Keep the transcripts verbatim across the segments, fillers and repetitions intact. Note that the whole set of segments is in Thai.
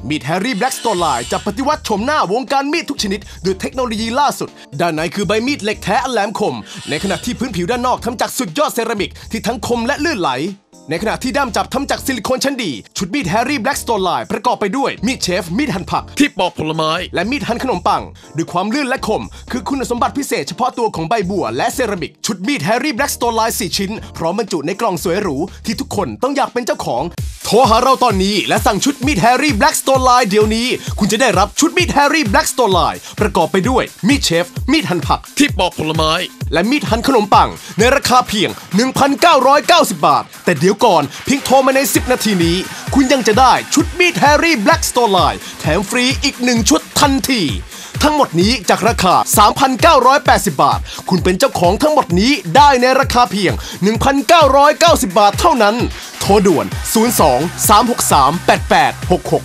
มีดแฮร์รี่แบล็กสโตนไลน์จะปฏิวัติโฉมหน้าวงการมีดทุกชนิดด้วยเทคโนโลยีล่าสุดด้านในคือใบมีดเหล็กแท้อันแหลมคมในขณะที่พื้นผิวด้านนอกทำจากสุดยอดเซรามิกที่ทั้งคมและลื่นไหลในขณะที่ด้ามจับทำจากซิลิโคนชั้นดีชุดมีดแฮร์รี่แบล็กสโตนไลน์ประกอบไปด้วยมีดเชฟมีดหั่นผักที่ปอกผลไม้และมีดหั่นขนมปังด้วยความลื่นและคมคือคุณสมบัติพิเศษเฉพาะตัวของใบบัวและเซรามิกชุดมีดแฮร์รี่แบล็กสโตนไลน์สี่ชิ้นพร้อมบรรจุในกล่องสวยหรูที่ทุกคนต้องอยากเป็นเจ้าของโทรหาเราตอนนี้และสั่งชุดมีดแฮร์รี่แบล็กสโตนไลน์เดี๋ยวนี้คุณจะได้รับชุดมีดแฮร์รี่แบล็กสโตนไลน์ประกอบไปด้วยมีดเชฟมีดหั่นผักที่ปอกผลไม้และมีดหั่นขนมปังในราคาเพียง หนึ่งพันเก้าร้อยเก้าสิบ บาทแต่เดี๋ยวก่อนเพียงโทรมาในสิบนาทีนี้คุณยังจะได้ชุดมีดแฮร์รี่แบล็กสโตนไลน์แถมฟรีอีกหนึ่งชุดทันทีทั้งหมดนี้จากราคา สามพันเก้าร้อยแปดสิบ บาทคุณเป็นเจ้าของทั้งหมดนี้ได้ในราคาเพียง หนึ่งพันเก้าร้อยเก้าสิบ บาทเท่านั้นโทรด่วน ศูนย์ สอง สาม หก สาม แปด แปด หก หก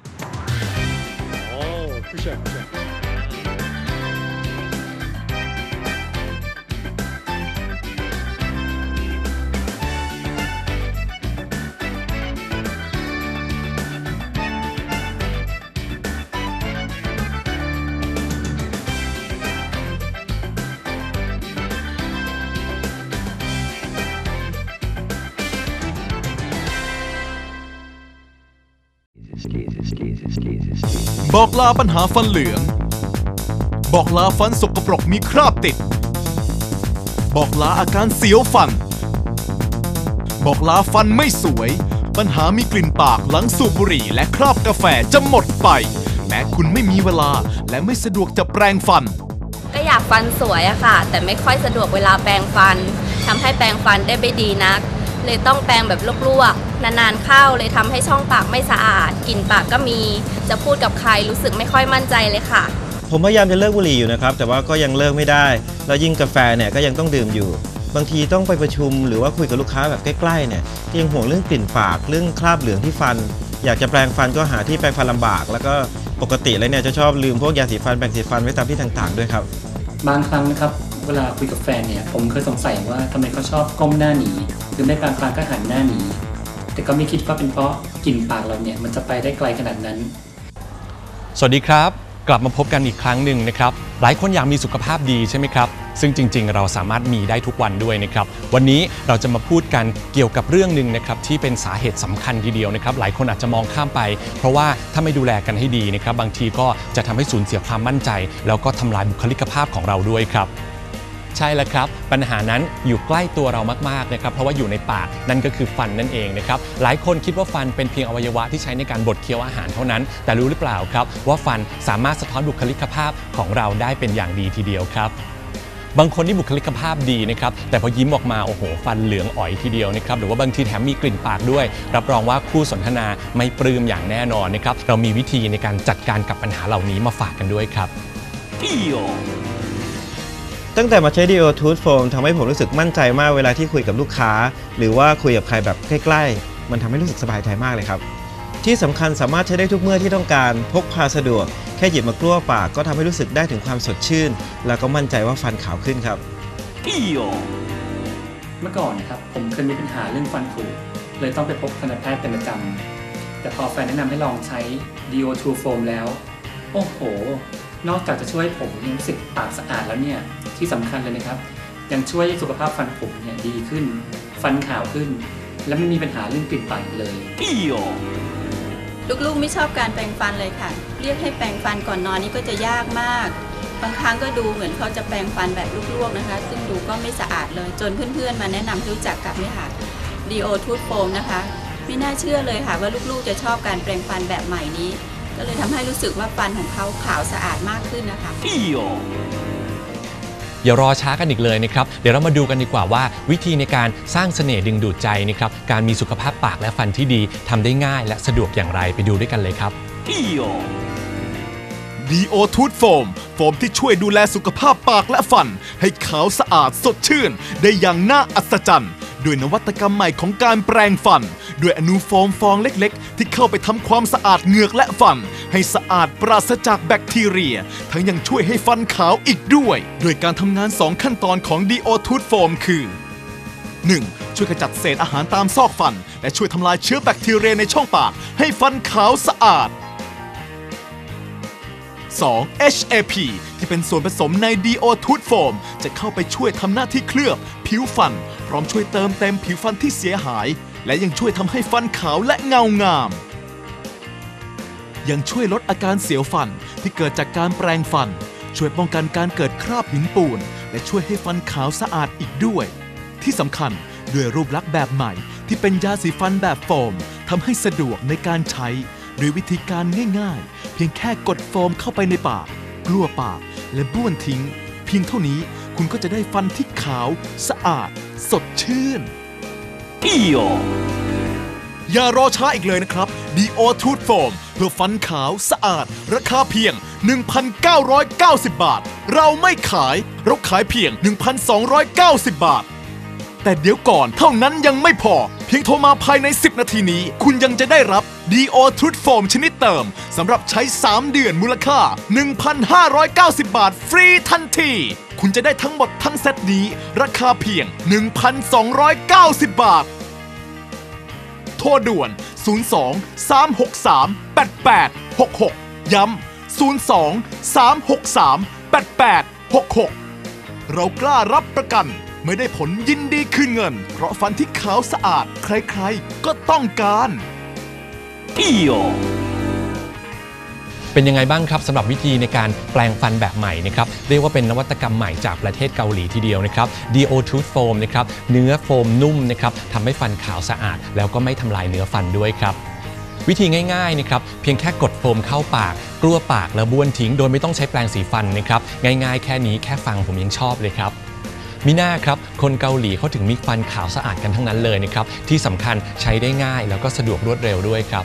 บอกลาปัญหาฟันเหลืองบอกลาฟันสกปรกมีคราบติดบอกลาอาการเสียวฟันบอกลาฟันไม่สวยปัญหามีกลิ่นปากหลังสูบบุหรี่และคราบกาแฟจะหมดไปแม้คุณไม่มีเวลาและไม่สะดวกจะแปรงฟันก็อยากฟันสวยอะค่ะแต่ไม่ค่อยสะดวกเวลาแปรงฟันทำให้แปรงฟันได้ไม่ดีนักเลยต้องแปรงแบบลวกๆนานๆเข้าเลยทำให้ช่องปากไม่สะอาดกลิ่นปากก็มีจะพูดกับใครรู้สึกไม่ค่อยมั่นใจเลยค่ะผมพยายามจะเลิกบุหรี่อยู่นะครับแต่ว่าก็ยังเลิกไม่ได้แล้วยิ่งกาแฟเนี่ยก็ยังต้องดื่มอยู่บางทีต้องไปประชุมหรือว่าคุยกับลูกค้าแบบใกล้ๆเนี่ยยังห่วงเรื่องกลิ่นปากเรื่องคราบเหลืองที่ฟันอยากจะแปรงฟันก็หาที่แปรงฟันลำบากแล้วก็ปกติแล้วเนี่ยจะชอบลืมพวกยาสีฟันแปรงสีฟันไว้ตามที่ต่างๆด้วยครับบางครั้งนะครับเวลาคุยกับแฟนเนี่ยผมเคยสงสัยว่าทำไมเขาชอบก้มหน้าหนีหรือไม่บางครั้งก็หันหน้าหนีแต่ก็ไม่คิดว่าเป็นเพราะกลิ่นปากเราเนี่ยมันจะไปได้ไกลขนาดนั้นสวัสดีครับกลับมาพบกันอีกครั้งหนึ่งนะครับหลายคนอยากมีสุขภาพดีใช่ไหมครับซึ่งจริงๆเราสามารถมีได้ทุกวันด้วยนะครับวันนี้เราจะมาพูดกันเกี่ยวกับเรื่องหนึ่งนะครับที่เป็นสาเหตุสำคัญทีเดียวนะครับหลายคนอาจจะมองข้ามไปเพราะว่าถ้าไม่ดูแลกันให้ดีนะครับบางทีก็จะทำให้สูญเสียความมั่นใจแล้วก็ทำลายบุคลิกภาพของเราด้วยครับใช่แล้วครับปัญหานั้นอยู่ใกล้ตัวเรามากๆนะครับเพราะว่าอยู่ในปากนั่นก็คือฟันนั่นเองนะครับหลายคนคิดว่าฟันเป็นเพียงอวัยวะที่ใช้ในการบดเคี้ยวอาหารเท่านั้นแต่รู้หรือเปล่าครับว่าฟันสามารถสะท้อนบุคลิกภาพของเราได้เป็นอย่างดีทีเดียวครับบางคนนี่บุคลิกภาพดีนะครับแต่พอยิ้มออกมาโอ้โหฟันเหลืองอ๋อยทีเดียวนะครับหรือว่าบางทีแถมมีกลิ่นปากด้วยรับรองว่าคู่สนทนาไม่ปลื้มอย่างแน่นอนนะครับเรามีวิธีในการจัดการกับปัญหาเหล่านี้มาฝากกันด้วยครับตั้งแต่มาใช้ ดี โอ Tooth Foam ทำให้ผมรู้สึกมั่นใจมากเวลาที่คุยกับลูกค้าหรือว่าคุยกับใครแบบใกล้ๆมันทำให้รู้สึกสบายใจมากเลยครับที่สำคัญสามารถใช้ได้ทุกเมื่อที่ต้องการพกพาสะดวกแค่หยิบมากลั้วปากก็ทำให้รู้สึกได้ถึงความสดชื่นแล้วก็มั่นใจว่าฟันขาวขึ้นครับเมื่อก่อนครับผมเคยมีปัญหาเรื่องฟันผุเลยต้องไปพบทันตแพทย์เป็นประจำแต่พอแฟนแนะนำให้ลองใช้ ดี โอ Tooth Foam แล้วโอ้โหนอกจากจะช่วยผมรู้สึกปากสะอาดแล้วเนี่ยที่สำคัญเลยนะครับยังช่วยให้สุขภาพฟันผมเนี่ยดีขึ้นฟันขาวขึ้นและไม่มีปัญหาเรื่องกลิ่นปากเลยลูกๆไม่ชอบการแปรงฟันเลยค่ะเรียกให้แปรงฟันก่อนนอนนี่ก็จะยากมากบางครั้งก็ดูเหมือนเขาจะแปรงฟันแบบลวกๆนะคะซึ่งดูก็ไม่สะอาดเลยจนเพื่อนๆมาแนะนำให้รู้จักกับนี่ค่ะ ดี โอ Tooth Foam นะคะไม่น่าเชื่อเลยค่ะว่าลูกๆจะชอบการแปรงฟันแบบใหม่นี้ก็เลยทำให้รู้สึกว่าฟันของเขาขาวสะอาดมากขึ้นนะคะอย่ารอช้ากันอีกเลยนะครับเดี๋ยวเรามาดูกันดีกว่าว่าวิธีในการสร้างเสน่ห์ดึงดูดใจนะครับการมีสุขภาพปากและฟันที่ดีทำได้ง่ายและสะดวกอย่างไรไปดูด้วยกันเลยครับดี โอ Tooth Foam โฟมที่ช่วยดูแลสุขภาพปากและฟันให้ขาวสะอาดสดชื่นได้อย่างน่าอัศจรรย์ด้วยนวัตกรรมใหม่ของการแปรงฟันด้วยอนุโฟมฟองเล็กๆที่เข้าไปทำความสะอาดเหงือกและฟันให้สะอาดปราศจากแบคทีเรียทั้งยังช่วยให้ฟันขาวอีกด้วยโดยการทำงานสองขั้นตอนของ ดี โอ Tooth Foam คือ หนึ่ง ช่วยขจัดเศษอาหารตามซอกฟันและช่วยทำลายเชื้อแบคทีเรียในช่องปากให้ฟันขาวสะอาดสอง เอช เอ พี ที่เป็นส่วนผสมใน Deo Tooth Foam จะเข้าไปช่วยทำหน้าที่เคลือบผิวฟันพร้อมช่วยเติมเต็มผิวฟันที่เสียหายและยังช่วยทำให้ฟันขาวและเงางามยังช่วยลดอาการเสียวฟันที่เกิดจากการแปรงฟันช่วยป้องกันการเกิดคราบหินปูนและช่วยให้ฟันขาวสะอาดอีกด้วยที่สำคัญด้วยรูปลักษณ์แบบใหม่ที่เป็นยาสีฟันแบบโฟมทำให้สะดวกในการใช้โดยวิธีการง่ายๆเพียงแค่กดโฟมเข้าไปในปากกลั้วปากและบ้วนทิ้งเพียงเท่านี้คุณก็จะได้ฟันที่ขาวสะอาดสดชื่นอย่ารอช้าอีกเลยนะครับ Deo Tooth Foam เพื่อฟันขาวสะอาดราคาเพียง หนึ่งพันเก้าร้อยเก้าสิบ บาทเราไม่ขายเราขายเพียง หนึ่งพันสองร้อยเก้าสิบ บาทแต่เดี๋ยวก่อนเท่านั้นยังไม่พอเพียงโทรมาภายในสิบนาทีนี้คุณยังจะได้รับ Deo Tooth Foam ชนิดเติมสำหรับใช้สามเดือนมูลค่า หนึ่งพันห้าร้อยเก้าสิบ บาทฟรีทันทีคุณจะได้ทั้งหมดทั้งเซตนี้ราคาเพียง หนึ่งพันสองร้อยเก้าสิบ บาทโทรด่วน ศูนย์ สอง สาม หก สาม แปด แปด หก หก ย้ำ ศูนย์ สอง สาม หก สาม แปด แปด หก หก เรากล้ารับประกันไม่ได้ผลยินดีคืนเงินเพราะฟันที่ขาวสะอาดใครๆก็ต้องการเป็นยังไงบ้างครับสำหรับวิธีในการแปลงฟันแบบใหม่นะครับเรียกว่าเป็นนวัตกรรมใหม่จากประเทศเกาหลีทีเดียวนะครับ Deo Tooth Foam นะครับเนื้อโฟมนุ่มนะครับทำให้ฟันขาวสะอาดแล้วก็ไม่ทำลายเนื้อฟันด้วยครับวิธีง่ายๆนะครับเพียงแค่กดโฟมเข้าปากกลั้วปากแล้วบ้วนทิ้งโดยไม่ต้องใช้แปรงสีฟันนะครับง่ายๆแค่นี้แค่ฟังผมยังชอบเลยครับมิน่าครับคนเกาหลีเขาถึงมีฟันขาวสะอาดกันทั้งนั้นเลยนะครับที่สำคัญใช้ได้ง่ายแล้วก็สะดวกรวดเร็วด้วยครับ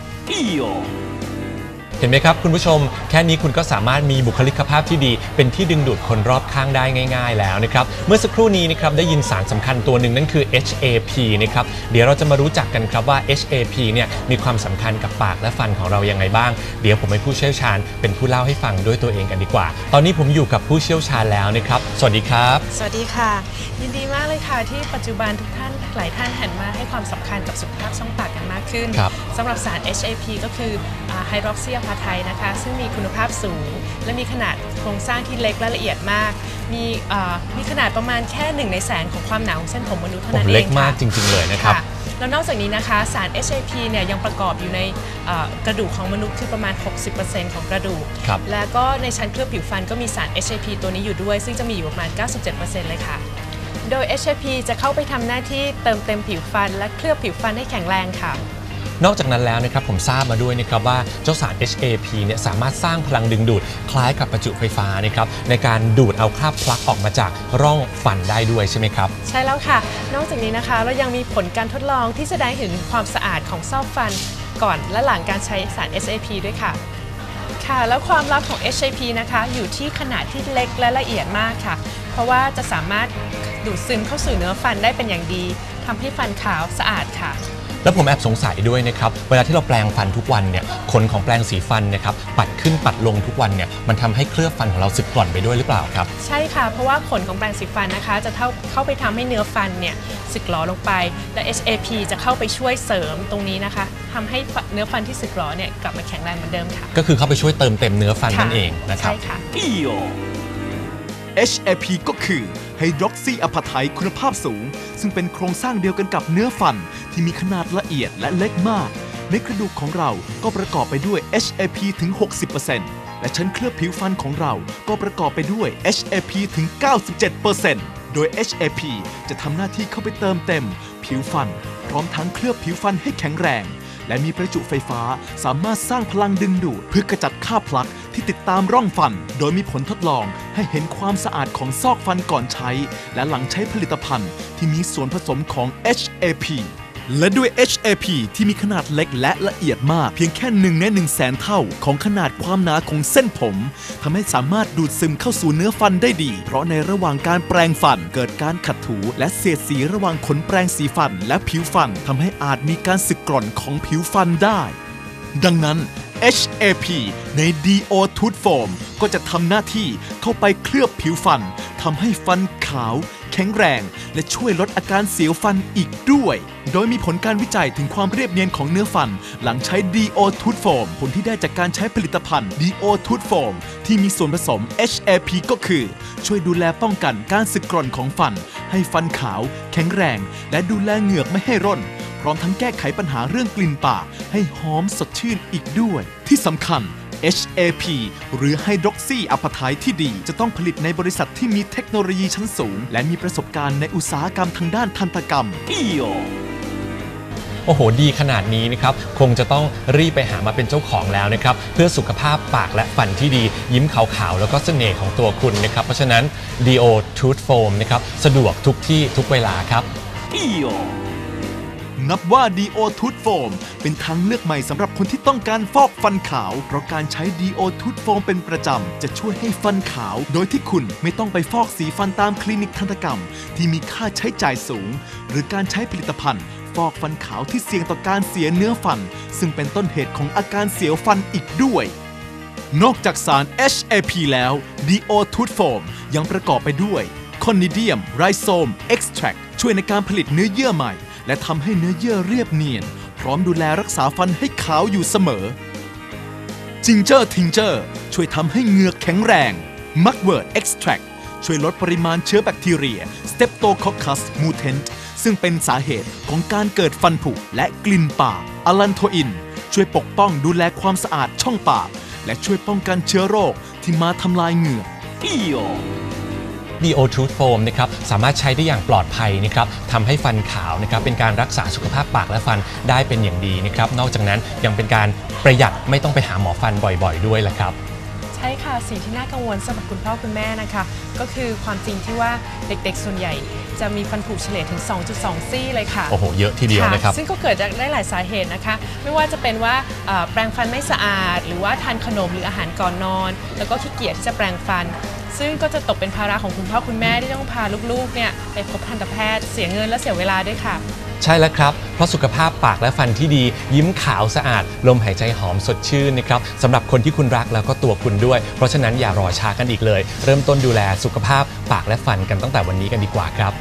เห็นไหมครับคุณผู้ชมแค่นี้คุณก็สามารถมีบุคลิกภาพที่ดีเป็นที่ดึงดูดคนรอบข้างได้ง่ายๆแล้วนะครับเมื่อสักครู่นี้นะครับได้ยินสารสำคัญตัวหนึ่งนั่นคือ เอช เอ พี นะครับเดี๋ยวเราจะมารู้จักกันครับว่า เอช เอ พี เนี่ยมีความสำคัญกับปากและฟันของเรายังไงบ้างเดี๋ยวผมให้ผู้เชี่ยวชาญเป็นผู้เล่าให้ฟังด้วยตัวเองกันดีกว่าตอนนี้ผมอยู่กับผู้เชี่ยวชาญแล้วนะครับสวัสดีครับสวัสดีค่ะยินดีมากเลยค่ะที่ปัจจุบันทุกท่านหลายท่านหันมาให้ความสำคัญกับสุขภาพช่องปากกันมากขึ้นสำหรับสาร เอช เอ พี ก็คือไฮดรอกซีอะพาไทด์นะคะซึ่งมีคุณภาพสูงและมีขนาดโครงสร้างที่เล็กและละเอียดมากมีมีขนาดประมาณแค่หนึ่งในแสนของความหนาของเส้นผมมนุษย์เท่านั้นเองค่ะเล็กมากจริงๆเลยนะครับแล้วนอกจากนี้นะคะสาร เอช เอ พี เนี่ยยังประกอบอยู่ในกระดูกของมนุษย์คือประมาณ หกสิบเปอร์เซ็นต์ ของกระดูกแล้วก็ในชั้นเคลือบผิวฟันก็มีสาร เอช เอ พี ตัวนี้อยู่ด้วยซึ่งจะมีอยู่ประมาณ เก้าสิบเจ็ดเปอร์เซ็นต์ เลยค่ะโดย เอช เอ พี จะเข้าไปทำหน้าที่เติมเต็มผิวฟันและเคลือบผิวฟันให้แข็งแรงค่ะนอกจากนั้นแล้วนะครับผมทราบมาด้วยนะครับว่าเจ้าสาร เอช เอ พี เนี่ยสามารถสร้างพลังดึงดูดคล้ายกับประจุไฟฟ้านะครับในการดูดเอาคราบพลักออกมาจากร่องฟันได้ด้วยใช่ไหมครับใช่แล้วค่ะนอกจากนี้นะคะเรายังมีผลการทดลองที่แสดงถึงความสะอาดของซอกฟันก่อนและหลังการใช้สาร เอช เอ พี ด้วยค่ะค่ะแล้วความลับของ เอช เอ พี นะคะอยู่ที่ขนาดที่เล็กและละเอียดมากค่ะเพราะว่าจะสามารถดูดซึมเข้าสู่เนื้อฟันได้เป็นอย่างดีทำให้ฟันขาวสะอาดค่ะแล้วผมแอบสงสัยด้วยนะครับเวลาที่เราแปรงฟันทุกวันเนี่ยขนของแปรงสีฟันนะครับปัดขึ้นปัดลงทุกวันเนี่ยมันทำให้เคลือบฟันของเราสึกกร่อนไปด้วยหรือเปล่าครับใช่ค่ะเพราะว่าขนของแปรงสีฟันนะคะจะเข้าเข้าไปทำให้เนื้อฟันเนี่ยสึกหรอลงไปและ เอช เอ พี จะเข้าไปช่วยเสริมตรงนี้นะคะทำให้เนื้อฟันที่สึกหรอเนี่ยกลับมาแข็งแรงเหมือนเดิมค่ะก็คือเข้าไปช่วยเติมเต็มเนื้อฟันนั่นเองนะครับใช่ค่ะเอช เอ พี ก็คือไฮดรอกซีอะพาไทด์คุณภาพสูงซึ่งเป็นโครงสร้างเดียวกันกับเนื้อฟันที่มีขนาดละเอียดและเล็กมากในกระดูกของเราก็ประกอบไปด้วย เอช เอ พี ถึง หกสิบเปอร์เซ็นต์ และชั้นเคลือบผิวฟันของเราก็ประกอบไปด้วย เอช เอ พี ถึง เก้าสิบเจ็ดเปอร์เซ็นต์ โดย เอช เอ พี จะทำหน้าที่เข้าไปเติมเต็มผิวฟันพร้อมทั้งเคลือบผิวฟันให้แข็งแรงและมีประจุไฟฟ้าสามารถสร้างพลังดึงดูดเพื่อกระจัดคราบพลักที่ติดตามร่องฟันโดยมีผลทดลองให้เห็นความสะอาดของซอกฟันก่อนใช้และหลังใช้ผลิตภัณฑ์ที่มีส่วนผสมของ เอช เอ พี และด้วย เอช เอ พี ที่มีขนาดเล็กและละเอียดมากเพียงแค่หนึ่งในหนึ่งแสนเท่าของขนาดความหนาของเส้นผมทำให้สามารถดูดซึมเข้าสู่เนื้อฟันได้ดีเพราะในระหว่างการแปรงฟันเกิดการขัดถูและเสียดสีระหว่างขนแปรงสีฟันและผิวฟันทำให้อาจมีการสึกกร่อนของผิวฟันได้ดังนั้น เอช เอ พี ใน Deo Tooth Foam ก็จะทำหน้าที่เข้าไปเคลือบผิวฟันทำให้ฟันขาวแข็งแรงและช่วยลดอาการเสียวฟันอีกด้วยโดยมีผลการวิจัยถึงความเรียบเนียนของเนื้อฟันหลังใช้ ดี โอ Tooth Foam ผลที่ได้จากการใช้ผลิตภัณฑ์ ดี โอ Tooth Foam ที่มีส่วนผสม เอช เอ พี ก็คือช่วยดูแลป้องกันการสึกกร่อนของฟันให้ฟันขาวแข็งแรงและดูแลเหงือกไม่ให้ร่นพร้อมทั้งแก้ไขปัญหาเรื่องกลิ่นปากให้หอมสดชื่นอีกด้วยที่สำคัญเอช เอ พี หรือ Hydroxyapatite ที่ดีจะต้องผลิตในบริษัทที่มีเทคโนโลยีชั้นสูงและมีประสบการณ์ในอุตสาหกรรมทางด้านทันตกรรมอีโอโอ้โหดีขนาดนี้นะครับคงจะต้องรีบไปหามาเป็นเจ้าของแล้วนะครับเพื่อสุขภาพปากและฟันที่ดียิ้มขาวๆแล้วก็เสน่ห์ของตัวคุณนะครับเพราะฉะนั้น ดี โอ Tooth Foam นะครับสะดวกทุกที่ทุกเวลาครับอีโอนับว่า ดี โอ Tooth Foam เป็นทางเลือกใหม่สำหรับคนที่ต้องการฟอกฟันขาวเพราะการใช้ ดี โอ Tooth Foam เป็นประจำจะช่วยให้ฟันขาวโดยที่คุณไม่ต้องไปฟอกสีฟันตามคลินิกทันตกรรมที่มีค่าใช้จ่ายสูงหรือการใช้ผลิตภัณฑ์ฟอกฟันขาวที่เสี่ยงต่อการเสียเนื้อฟันซึ่งเป็นต้นเหตุของอาการเสียวฟันอีกด้วยนอกจากสาร เอช เอ พี แล้ว ดี โอ Tooth Foam ยังประกอบไปด้วย Conidium Rhizome Extract ช่วยในการผลิตเนื้อเยื่อใหม่และทำให้เนื้อเยื่อเรียบเนียนพร้อมดูแลรักษาฟันให้ขาวอยู่เสมอ Ginger Tincture ช่วยทำให้เหงือกแข็งแรง Mugwort Extract ช่วยลดปริมาณเชื้อแบคทีเรีย Streptococcus mutans ซึ่งเป็นสาเหตุของการเกิดฟันผุและกลิ่นปาก Allantoin ช่วยปกป้องดูแลความสะอาดช่องปากและช่วยป้องกันเชื้อโรคที่มาทำลายเหงือกอีโอดี โอ Tooth Foam นะครับสามารถใช้ได้อย่างปลอดภัยนะครับทำให้ฟันขาวนะครับเป็นการรักษาสุขภาพปากและฟันได้เป็นอย่างดีนะครับนอกจากนั้นยังเป็นการประหยัดไม่ต้องไปหาหมอฟันบ่อยๆด้วยแหละครับใช่ค่ะสิ่งที่น่ากังวลสำหรับคุณพ่อคุณแม่นะคะก็คือความจริงที่ว่าเด็กๆส่วนใหญ่จะมีฟันผุเฉลี่ยถึง สองจุดสอง ซี่เลยค่ะโอ้โหเยอะทีเดียวนะครับซึ่งก็เกิดจากได้หลายสาเหตุนะคะไม่ว่าจะเป็นว่าแปรงฟันไม่สะอาดหรือว่าทานขนมหรืออาหารก่อนนอนแล้วก็ขี้เกียจที่จะแปรงฟันซึ่งก็จะตกเป็นภาระของคุณพ่อคุณแม่ที่ต้องพาลูกๆเนี่ยไปพบทันตแพทย์เสียเงินและเสียเวลาด้วยค่ะใช่แล้วครับเพราะสุขภาพปากและฟันที่ดียิ้มขาวสะอาดลมหายใจหอมสดชื่นนะครับสำหรับคนที่คุณรักแล้วก็ตัวคุณด้วยเพราะฉะนั้นอย่ารอช้ากันอีกเลยเริ่มต้นดูแลสุขภาพปากและฟันกันตั้งแต่วันนี้กันดีกว่าครับ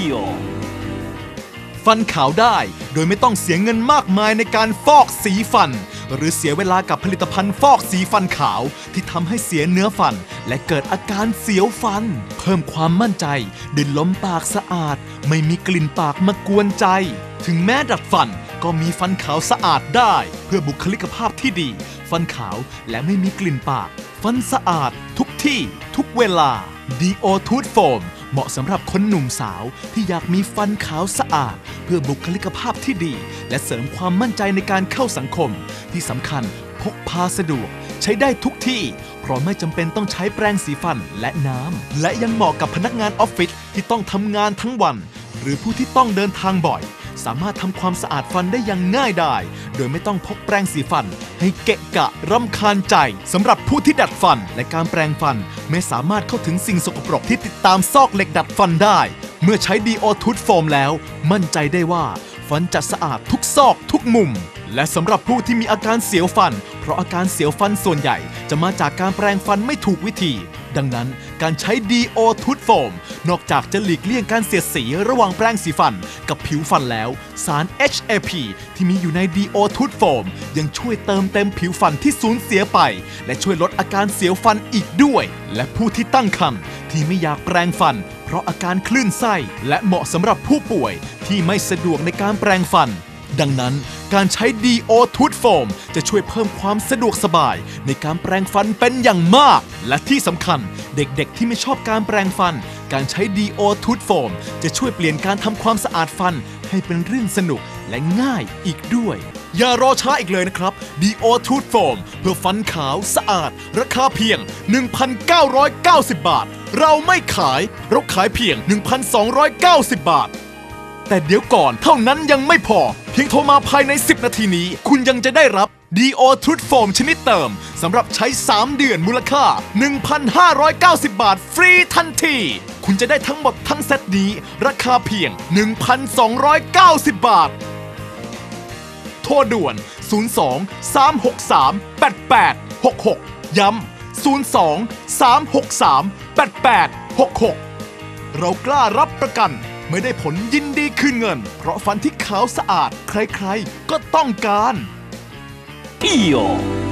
ฟันขาวได้โดยไม่ต้องเสียเงินมากมายในการฟอกสีฟันหรือเสียเวลากับผลิตภัณฑ์ฟอกสีฟันขาวที่ทำให้เสียเนื้อฟันและเกิดอาการเสียวฟันเพิ่มความมั่นใจด้วยลมปากสะอาดไม่มีกลิ่นปากมากวนใจถึงแม้ดัดฟันก็มีฟันขาวสะอาดได้เพื่อบุคลิกภาพที่ดีฟันขาวและไม่มีกลิ่นปากฟันสะอาดทุกที่ทุกเวลา ดี โอ Tooth Foam เหมาะสำหรับคนหนุ่มสาวที่อยากมีฟันขาวสะอาดเพื่อบุคลิกภาพที่ดีและเสริมความมั่นใจในการเข้าสังคมที่สำคัญพกพาสะดวกใช้ได้ทุกที่เพราะไม่จำเป็นต้องใช้แปรงสีฟันและน้ำและยังเหมาะกับพนักงานออฟฟิศที่ต้องทำงานทั้งวันหรือผู้ที่ต้องเดินทางบ่อยสามารถทำความสะอาดฟันได้อย่างง่ายดายโดยไม่ต้องพกแปรงสีฟันให้เกะกะรำคาญใจสำหรับผู้ที่ดัดฟันและการแปรงฟันไม่สามารถเข้าถึงสิ่งสกปรกที่ติดตามซอกเหล็กดัดฟันได้เมื่อใช้ ดี โอ Tooth Foam แล้วมั่นใจได้ว่าฟันจะสะอาดทุกซอกทุกมุมและสำหรับผู้ที่มีอาการเสียวฟันเพราะอาการเสียวฟันส่วนใหญ่จะมาจากการแปรงฟันไม่ถูกวิธีดังนั้นการใช้ ดี โอ Tooth Foam นอกจากจะหลีกเลี่ยงการเสียดสีระหว่างแปรงสีฟันกับผิวฟันแล้วสาร เอช เอ พี ที่มีอยู่ใน ดี โอ Tooth Foam ยังช่วยเติมเต็มผิวฟันที่สูญเสียไปและช่วยลดอาการเสียวฟันอีกด้วยและผู้ที่ตั้งครรภ์ที่ไม่อยากแปรงฟันเพราะอาการคลื่นไส้และเหมาะสำหรับผู้ป่วยที่ไม่สะดวกในการแปรงฟันดังนั้นการใช้ ดี โอ Tooth Foam จะช่วยเพิ่มความสะดวกสบายในการแปรงฟันเป็นอย่างมากและที่สำคัญเด็กๆที่ไม่ชอบการแปรงฟันการใช้ ดี โอ Tooth Foam จะช่วยเปลี่ยนการทำความสะอาดฟันให้เป็นเรื่องสนุกและง่ายอีกด้วยอย่ารอช้าอีกเลยนะครับ ดี โอ Tooth Foam เพื่อฟันขาวสะอาดราคาเพียง หนึ่งพันเก้าร้อยเก้าสิบ บาทเราไม่ขายเราขายเพียง หนึ่งพันสองร้อยเก้าสิบ บาทแต่เดี๋ยวก่อนเท่านั้นยังไม่พอเพียงโทรมาภายในสิบนาทีนี้คุณยังจะได้รับ ดี โอ Tooth Foam ชนิดเติมสำหรับใช้สามเดือนมูลค่า หนึ่งพันห้าร้อยเก้าสิบ บาทฟรีทันทีคุณจะได้ทั้งหมดทั้งเซตนี้ราคาเพียง หนึ่งพันสองร้อยเก้าสิบ บาทโทรด่วนศูนย์ สอง สาม หก สาม แปด แปด หก หกย้ำศูนย์ สอง สาม หก สาม แปด แปด หก หกเรากล้ารับประกันไม่ได้ผลยินดีคืนเงินเพราะฟันที่ขาวสะอาดใครๆก็ต้องการ Pio